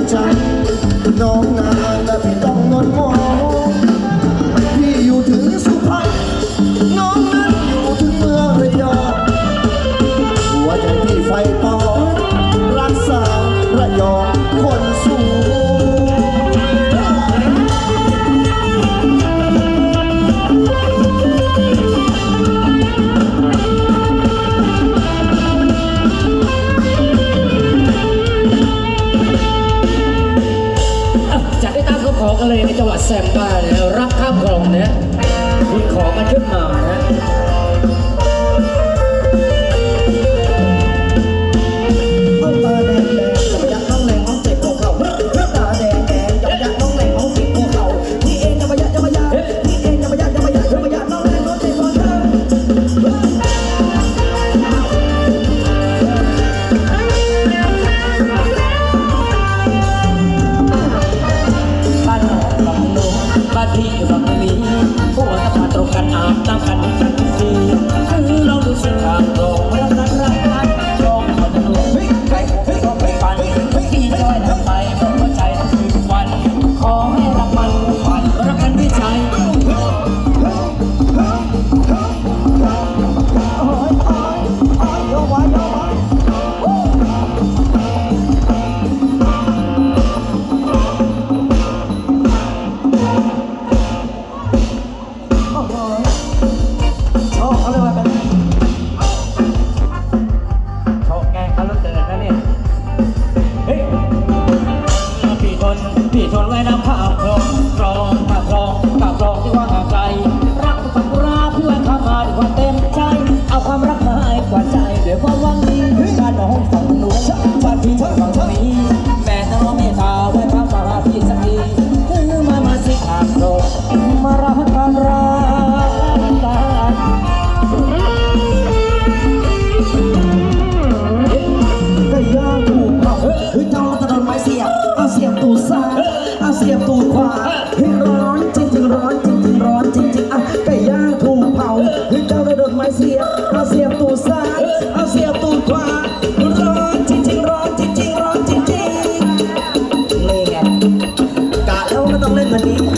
ใจน้องนานและพี่ต้องนอนมองพี่อยู่ถึงสุพรรณน้องนั้นอยู่ถึงเมืองระยองหัวใจพี่ไฟต่อรักษาระยองคนสูงขอกันเลยในจังหวัดแซมบ้าเนี่ยรักข้ามคลองเนี่ยคุณขอกันขึ้นมานะเอาตาแดงแดงจับยักน้องแรงน้องเจ็บของเขาตาแดงแดงจับยักน้องแรงน้องเจ็บของเขาที่เองจะมายักที่เองจะมายักน้องแรงน้องเจ็บของเขาบ้านพี่อยู่ฝั่งนี้พวกเราตรงกันอาบน้ำกันกันทีคือเราดูสิทางรองรักกันรองคนจะรู้ใครผมไม่ต้องไปฟันพี่จอยทำไปเพราะหัวใจต้องคืนวันขอให้รักมันฝันรักกันด้วยใจพี่ทนไว้น้ำข้าวคลองคลองข้าวคลองข้าวคลองที่ว่างไกลรักสักุระเพื่อนข้ามาด้วยความเต็มใจเอาความรักมาให้กว่าใจด้วยความหวังดีบ้านน้องฝั่งนู้นบ้านพี่ฝั่งนี้แม่น้องเมตตาไว้ข้ามาพี่สักทีคือมาสิข้าวคลองมารักกันรักกันก็ย่างถูกเขาเจ้าจะโดนไม้เสียบเอาเสียบตูดซ้ายเอาเสียบตูดขวาร้อนจริงร้อนจริงร้อนจริงอ่ะก็ย่างถูกเผาเจ้าจะโดนไม้เสียบเอาเสียบตูดซ้ายเอาเสียบตูดขวาร้อนจริงร้อนจริงร้อนจริงนี่ไงกะแล้วไม่ต้องเล่นแบบนี้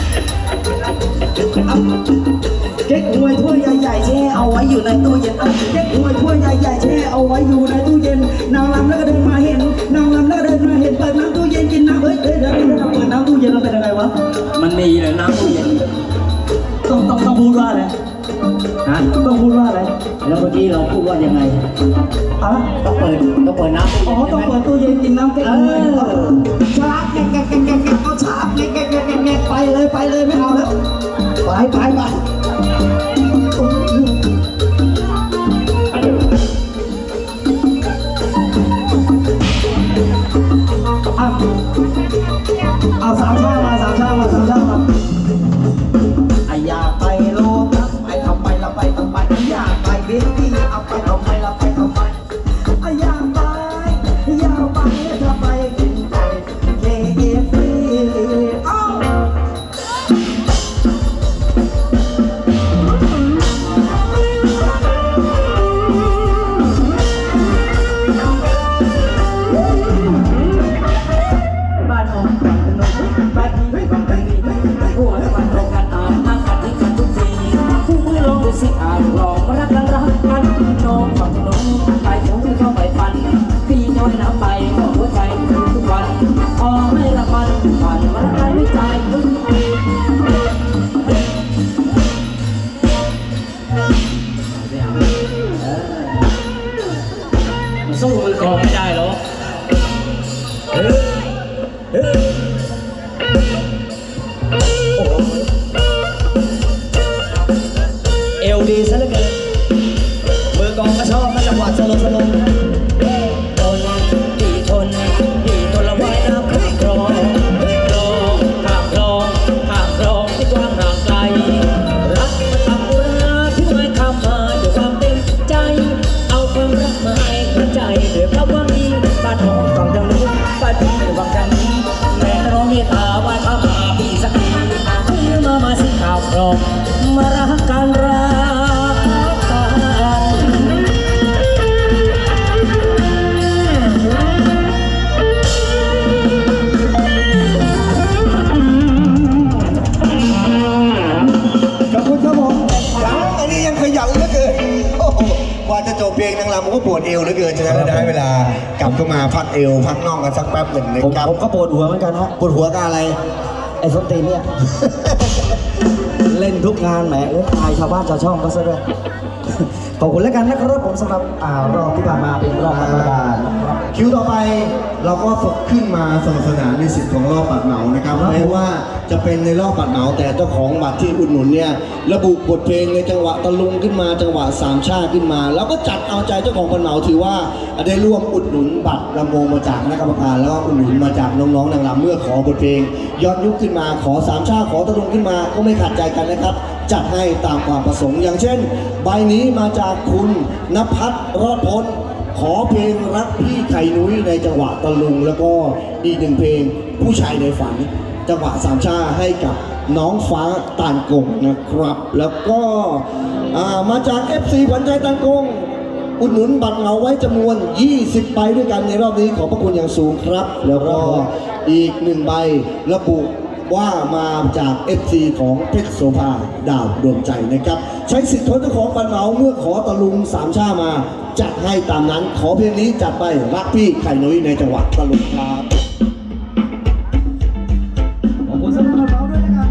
เก๊กหวยถ้วยใหญ่ๆแช่เอาไว้อยู่ในตู้เย็นเก๊กหวยถ้วยใหญ่ๆแช่เอาไว้อยู่ในตู้เย็นนางรำแล้วก็เดินมาเห็นนางรำแล้วก็เดินมาเห็นเปิดน้ำตู้เย็นกินน้ำเดี๋ยวเปิดน้ำตู้เย็นแล้วเป็นยังไงวะมันมีเลยน้ำตู้เย็นต้องพูดว่าอะไรฮะต้องพูดว่าอะไรแล้วเมื่อกี้เราพูดว่ายังไงต้องเปิดน้ำอ๋อต้องเปิดตู้เย็นกินน้ำเก๊กฮวยชาแกเอาชาแกไปเลยไม่เอาแล้วไปเอาสามชามาอยากไปโลตัสไปทำไมเราไปทำไมอยากไปเบสตี้เอาไปทำไมเราไปทำไมอยากไปถ้าไปกินไก่KFC สิอ่านลองรักกันน้องฝั่งนู้นไปถึงที่เข้าไปฟันพี่น้อยน้ำไปบอกหัวใจทุกวันพอไม่รักมันผ่านมารักกันด้วยใจสู้มือกองไม่ได้หรอกเอวดีซะเหลือเกินมือกองก็ชอบนะจังหวะสโลทนละไว้น้ำข้ามคลองที่กว้างห่างไกลรักมันทำบุราที่ไม่คำมาด้วยความเต็มใจเอาความรักมาให้หัวใจด้วยความหวังดีบ้านน้องฝั่งทางนู้นบ้านพี่ฝั่งทางนี้แม่น้องเมตตาไว้ข้ามาพี่สักทีคือมาสิข้าวคลองมารักกันว่าจะจบเพลงนางรำผมก็ปวดเอวเหลือเกินฉะนั้นเราได้เวลากลับเข้ามาพักเอวพักน่องกันสักแป๊บหนึ่งนะผมครับก็ปวดหัวเหมือนกันฮะปวดหัวกับอะไรไอ้ส้นตีนเนี่ย เล่นทุกงานแหมเล่นอายชาวบ้านชาวช่องก็ซะด้วย ขอบคุณแล้วกันนะครับผมสำหรับรอบที่ผ่านมาเป็นรอบธรรมดานะครับคิวต่อไปเราก็ฝึกขึ้นมาสนุกสนานในสิทธิ์ของรอบบัตรเหมานะครับแม้ว่าจะเป็นในรอบบัตรเหมาแต่เจ้าของบัตรที่อุดหนุนเนี่ยระบุบทเพลงในจังหวะตะลุงขึ้นมาจังหวะสามชาขึ้นมา แล้วก็จัดเอาใจเจ้าของบัตรเหมาถือว่าได้ร่วมอุดหนุนบัตรลำวงมาจากคณะกรรมการแล้วก็อุดหนุนมาจากน้องๆนางรำเมื่อขอบทเพลงย้อนยุคขึ้นมาขอสามชาขอตะลุงขึ้นมาก็ไม่ขาดใจกันนะครับ จัดให้ตามความประสงค์อย่างเช่น ใบนี้มาจากคุณณภัทรรอดพ้นขอเพลงรักพี่ไข่นุ้ยในจังหวะตะลุงแล้วก็อีกหนึ่งเพลงผู้ชายในฝันจังหวะสามชาให้กับน้องฟ้าตานกงนะครับ แล้วก็มาจาก FC ขวัญใจตานกงอุดหนุนบัตรเหมาไว้จำนวน 20 ใบด้วยกันในรอบนี้ขอบพระคุณอย่างสูงครับ แล้วก็อีก1ใบระบุว่ามาจาก FC ของเพชรโสภาดาวดวงใจนะครับใช้สิทธิ์ทนเจ้าของบัตรเหมาเมื่อขอตะลุงสามชามาจัดให้ตามนั้นขอเพลงนี้จัดไปรักพี่ไข่นุ้ยในจังหวัดตะลุงครับขอบคุณสำหรับเราด้วยนะครับ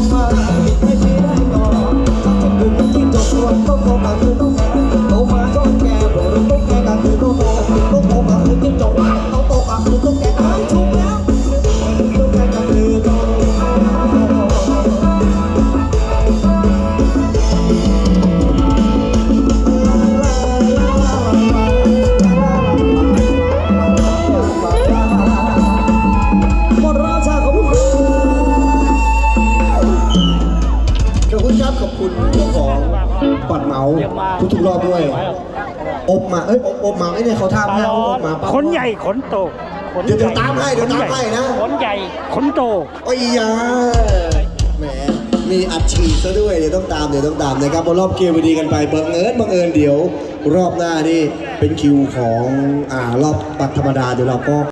งมาให้พี่ได้ก่อนถ้าจะดึงที่จบส่วนต้องโตมาคือต้องโตมาจนแก่โดนต้องแก่กันคือต้องโตมาคือที่จบต้องโตมาคือต้องแก่ถูกแล้วต้องแก่กันคือต้องหมดราชาของพวกเราขอบคุณครับขอบคุณเจ้าของปัดเหมาทุกๆรอบด้วยอบมาอบมาไอ้เนี่ยเขาทำให้อบมาขนใหญ่ขนโตเดี๋ยวตามให้เดี๋ยวตามให้นะขนใหญ่ขนโตโอ้ยยาแหมมีอัดฉีดซะด้วยเดี๋ยวต้องตามนะครับพอรอบเกมดีกันไปบังเอิญเดี๋ยวรอบหน้านี่เป็นคิวของรอบปัดธรรมดาเดี๋ยวเราก็